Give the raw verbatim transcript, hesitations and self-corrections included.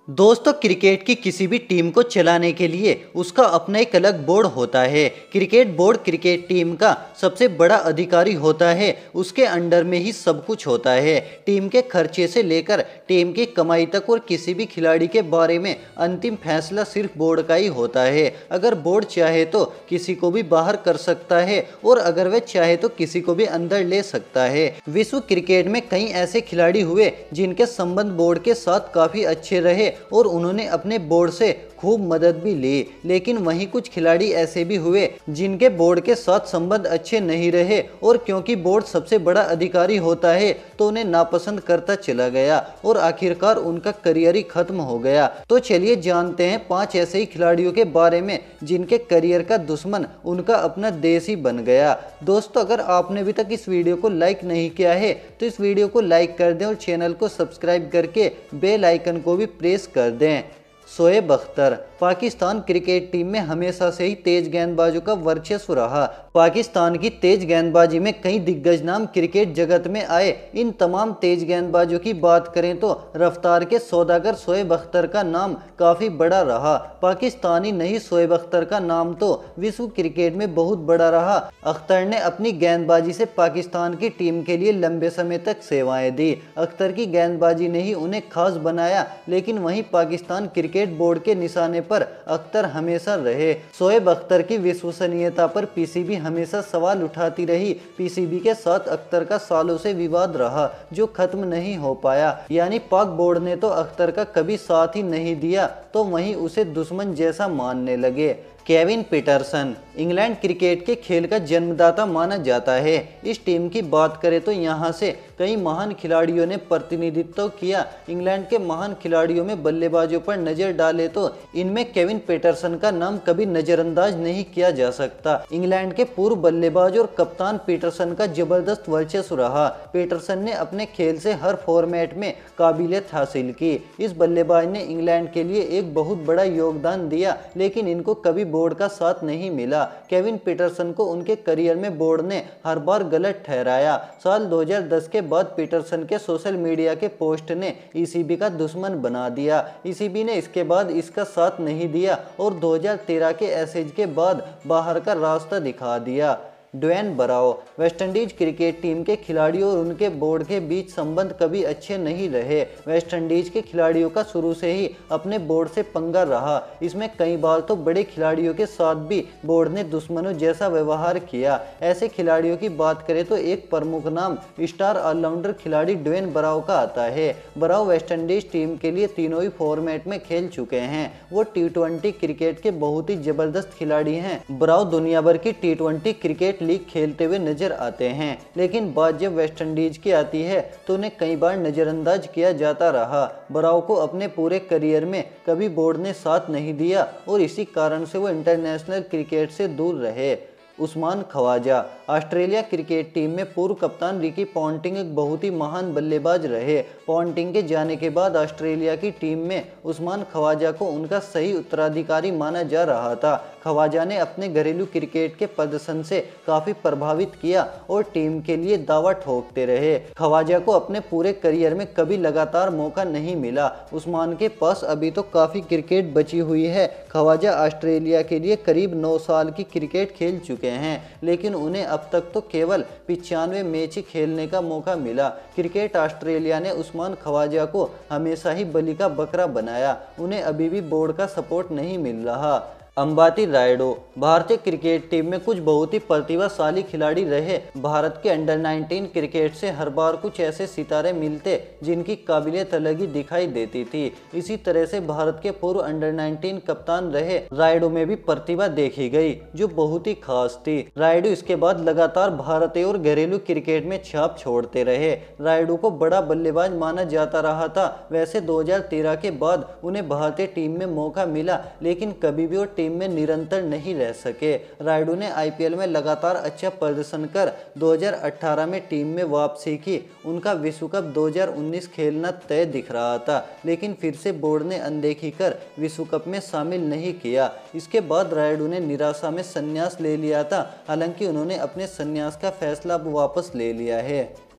दोस्तों, क्रिकेट की किसी भी टीम को चलाने के लिए उसका अपना एक अलग बोर्ड होता है। क्रिकेट बोर्ड क्रिकेट टीम का सबसे बड़ा अधिकारी होता है। उसके अंडर में ही सब कुछ होता है। टीम के खर्चे से लेकर टीम की कमाई तक और किसी भी खिलाड़ी के बारे में अंतिम फैसला सिर्फ बोर्ड का ही होता है। अगर बोर्ड चाहे तो किसी को भी बाहर कर सकता है और अगर वह चाहे तो किसी को भी अंदर ले सकता है। विश्व क्रिकेट में कई ऐसे खिलाड़ी हुए जिनके संबंध बोर्ड के साथ काफ़ी अच्छे रहे और उन्होंने अपने बोर्ड से खूब मदद भी ली, लेकिन वहीं कुछ खिलाड़ी ऐसे भी हुए जिनके बोर्ड के साथ संबंध अच्छे नहीं रहे और क्योंकि बोर्ड सबसे बड़ा अधिकारी होता है तो उन्हें नापसंद करता चला गया और आखिरकार उनका करियर ही खत्म हो गया। तो चलिए जानते हैं पांच ऐसे ही खिलाड़ियों के बारे में जिनके करियर का दुश्मन उनका अपना देश ही बन गया। दोस्तों, अगर आपने अभी तक इस वीडियो को लाइक नहीं किया है तो इस वीडियो को लाइक कर दें और चैनल को सब्सक्राइब करके बेल आइकन को भी प्रेस कर दें। शोएब अख्तर पाकिस्तान क्रिकेट टीम में हमेशा से ही तेज गेंदबाजों का वर्चस्व रहा। पाकिस्तान की तेज गेंदबाजी में कई दिग्गज नाम क्रिकेट जगत में आए। इन तमाम तेज गेंदबाजों की बात करें तो रफ्तार के सौदागर शोएब अख्तर का नाम काफ़ी बड़ा रहा। पाकिस्तानी नहीं, शोएब अख्तर का नाम तो विश्व क्रिकेट में बहुत बड़ा रहा। अख्तर ने अपनी गेंदबाजी से पाकिस्तान की टीम के लिए लंबे समय तक सेवाएं दी। अख्तर की गेंदबाजी ने ही उन्हें खास बनाया, लेकिन वहीं पाकिस्तान क्रिकेट बोर्ड के निशाने पर अख्तर हमेशा रहे। शोएब अख्तर की विश्वसनीयता पर पीसीबी हमेशा सवाल उठाती रही। पीसीबी के साथ अख्तर का सालों से विवाद रहा जो खत्म नहीं हो पाया। यानी पाक बोर्ड ने तो अख्तर का कभी साथ ही नहीं दिया तो वहीं उसे दुश्मन जैसा मानने लगे। केविन पीटरसन इंग्लैंड क्रिकेट के खेल का जन्मदाता माना जाता है। इस टीम की बात करें तो यहाँ से कई महान खिलाड़ियों ने प्रतिनिधित्व किया। इंग्लैंड के महान खिलाड़ियों में बल्लेबाजों पर नजर डाले तो इनमें केविन पीटरसन का नाम कभी नजरअंदाज नहीं किया जा सकता। इंग्लैंड के पूर्व बल्लेबाज और कप्तान पीटरसन का जबरदस्त वर्चस्व रहा। पीटरसन ने अपने खेल से हर फॉर्मेट में काबिलियत हासिल की। इस बल्लेबाज ने इंग्लैंड के लिए एक बहुत बड़ा योगदान दिया, लेकिन इनको कभी बोर्ड का साथ नहीं मिला। केविन पीटरसन को उनके करियर में बोर्ड ने हर बार गलत ठहराया। साल दो हज़ार दस के बाद पीटरसन के सोशल मीडिया के पोस्ट ने ईसीबी का दुश्मन बना दिया। ईसीबी ने इसके बाद इसका साथ नहीं दिया और दो हज़ार तेरह के एसएज के बाद बाहर का रास्ता दिखा दिया। Dwayne Bravo West Indies cricket team के खिलाड़ियों और उनके बोर्ड के बीच संबंध कभी अच्छे नहीं रहे। वेस्टइंडीज के खिलाड़ियों का शुरू से ही अपने बोर्ड से पंगा रहा। इसमें कई बार तो बड़े खिलाड़ियों के साथ भी बोर्ड ने दुश्मनों जैसा व्यवहार किया। ऐसे खिलाड़ियों की बात करें तो एक प्रमुख नाम स्टार ऑलराउंडर खिलाड़ी ड्वेन ब्रावो का आता है। ब्रावो वेस्टइंडीज टीम के लिए तीनों ही फॉर्मेट में खेल चुके हैं। वो टी ट्वेंटी क्रिकेट के बहुत ही जबरदस्त खिलाड़ी हैं। ब्रावो दुनिया भर की टी ट्वेंटी क्रिकेट लीग खेलते हुए नजर आते हैं, लेकिन बात जब वेस्टइंडीज की आती है तो उन्हें कई बार नजरअंदाज किया जाता रहा। ब्रावो को अपने पूरे करियर में कभी बोर्ड ने साथ नहीं दिया और इसी कारण से वो इंटरनेशनल क्रिकेट से दूर रहे। Usman Khawaja Australia cricket team में पूर्व कप्तान रिकी पॉन्टिंग एक बहुत ही महान बल्लेबाज रहे। पॉन्टिंग के जाने के बाद ऑस्ट्रेलिया की टीम में उस्मान ख्वाजा को उनका सही उत्तराधिकारी माना जा रहा था। ख्वाजा ने अपने घरेलू क्रिकेट के प्रदर्शन से काफ़ी प्रभावित किया और टीम के लिए दावा ठोकते रहे। ख्वाजा को अपने पूरे करियर में कभी लगातार मौका नहीं मिला। उस्मान के पास अभी तो काफ़ी क्रिकेट बची हुई है। ख्वाजा ऑस्ट्रेलिया के लिए करीब नौ साल की क्रिकेट खेल चुके हैं, लेकिन उन्हें अब तक तो केवल पिचानवे मैच ही खेलने का मौका मिला। क्रिकेट ऑस्ट्रेलिया ने उस्मान ख्वाजा को हमेशा ही बलि का बकरा बनाया। उन्हें अभी भी बोर्ड का सपोर्ट नहीं मिल रहा। अंबाती रायडू भारतीय क्रिकेट टीम में कुछ बहुत ही प्रतिभाशाली खिलाड़ी रहे। भारत के अंडर नाइनटीन क्रिकेट से हर बार कुछ ऐसे सितारे मिलते जिनकी काबिलियत अलग ही दिखाई देती थी। इसी तरह से भारत के पूर्व अंडर नाइनटीन कप्तान रहे रायडू में भी प्रतिभा देखी गई जो बहुत ही खास थी। रायडू इसके बाद लगातार भारतीय और घरेलू क्रिकेट में छाप छोड़ते रहे। रायडू को बड़ा बल्लेबाज माना जाता रहा था। वैसे दो हज़ार तेरह के बाद उन्हें भारतीय टीम में मौका मिला, लेकिन कभी भी वो टीम में निरंतर नहीं रह सके। रायडू ने आईपीएल में लगातार अच्छा प्रदर्शन कर दो हज़ार अठारह में टीम में वापसी की। उनका विश्व कप दो हज़ार उन्नीस खेलना तय दिख रहा था, लेकिन फिर से बोर्ड ने अनदेखी कर विश्व कप में शामिल नहीं किया। इसके बाद रायडू ने निराशा में संन्यास ले लिया था। हालांकि उन्होंने अपने संन्यास का फैसला अब वापस ले लिया है।